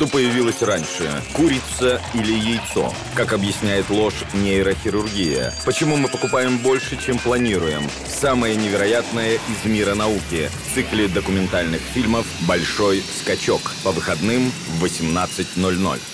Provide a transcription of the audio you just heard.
Что появилось раньше, курица или яйцо? Как объясняет ложь нейрохирургия? Почему мы покупаем больше, чем планируем? Самое невероятное из мира науки в цикле документальных фильмов «Большой скачок» по выходным в 18:00.